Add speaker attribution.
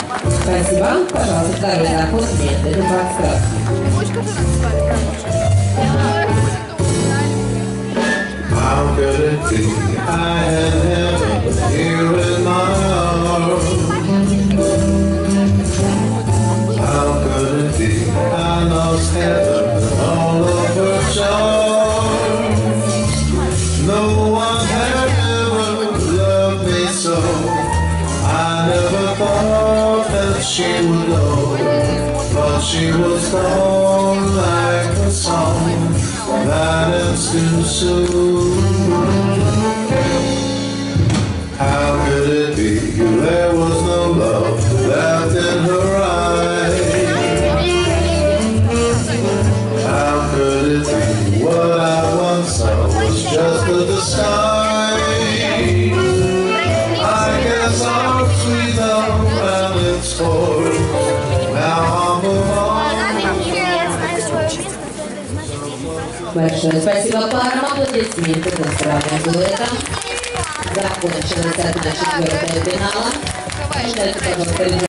Speaker 1: Спасибо. Пожалуйста, второй заход медленно подсказки.
Speaker 2: How could it be I had heaven here in my arms? How could it be I lost heaven and all of her charms? No one had ever loved me so. I never thought that she would know, but she was gone like a song that ends too soon. How could it be there was no love left in her eyes? How could it be what I once saw was just a disguise? I guess our sweet love ran its course. Now I'll move on.
Speaker 1: Большое спасибо парам, аплодисменты за странным дуэтом. Закончилась 1/4 финала.